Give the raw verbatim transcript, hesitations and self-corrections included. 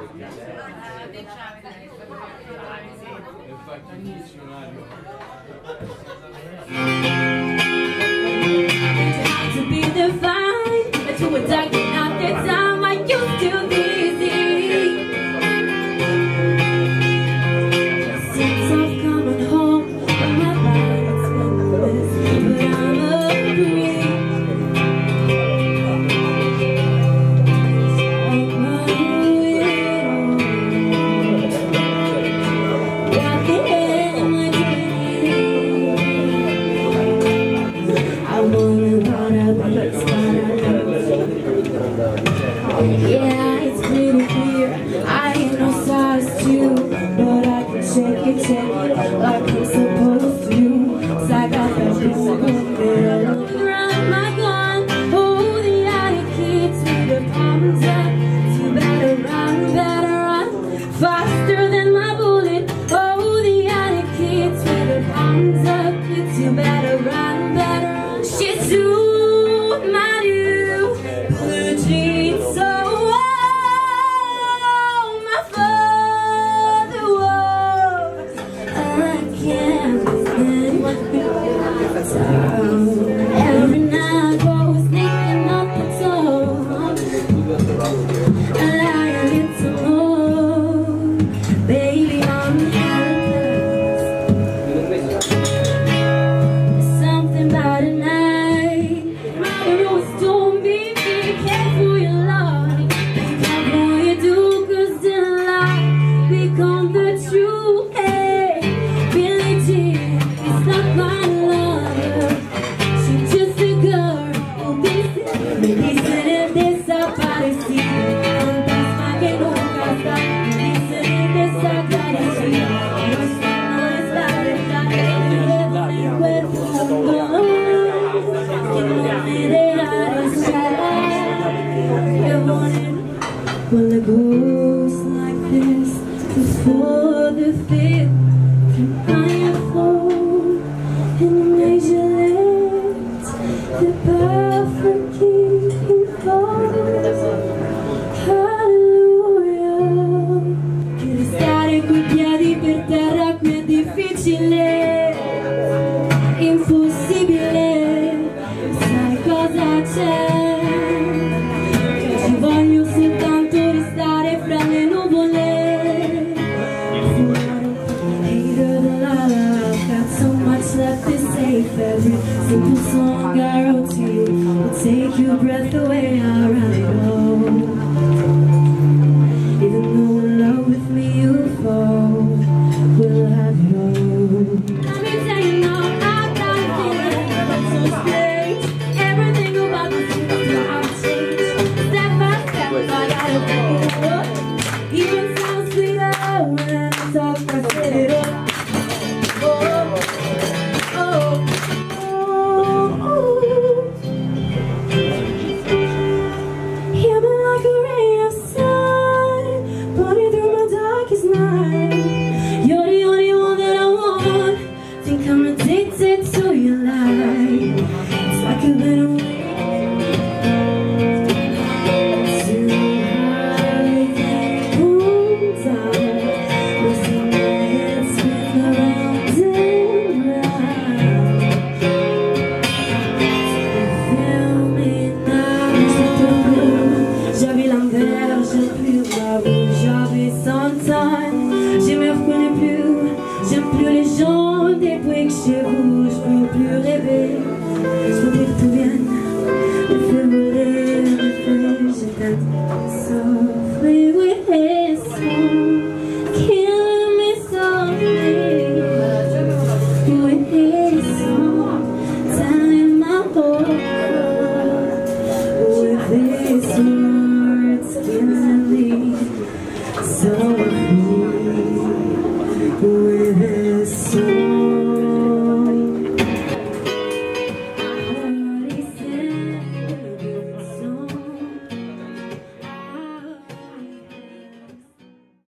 To be defined to a dark not the time I used to be easy. Since I've come home, my body's been a mess, but I'm agree. What the hell am I doing? I wanna yeah, it's pretty clear I ain't no size two, but I can check it, check it like I'm supposed to. 'Cause I got that physical feel. Run my gun, oh the other kids with the palms up. You better run, better run, faster than my bullet. Oh the other kids with the palms up. You better run, better run. She's too mad you, blue jeans so. Every night I was thinking up the top, and I need some more. Baby, I'm helpless. Something about a night. Mama always told me, be careful you lie. Be careful what you do, 'cause the lie become the truth. Hey, Billie Jean, it's not my me dicen el desaparecido, fantasma que nunca está. Me dicen el desaparecido, no es, no es la verdad. Que llevo en el cuerpo un dolor que no me deja respirar. Well, it goes like this before the fifth from iron floor and major lift the perfect key. Hallelujah. Che restare coi piedi per terra qui è difficile, impossibile. Sai cosa c'è? Che ci voglio soltanto restare fra le nuvole. Hater than love, got so much left to say. Every simple song I wrote to you will take your breath away. I'd rather go. Even though in love with me you fall, we'll have it all. Let me tell you now, I've got a feeling so strange. Everything about this seems to have changed. Step by step, I gotta pick it up. Even sounds sweeter when I talk, I set it up. Oh, oh. To your life, it's like a little to everything comes out. Listen, my head spin around and round. Feel me now, je te veux. J'avais l'envers, j'ai plus ma bouche, j'avais cent ans.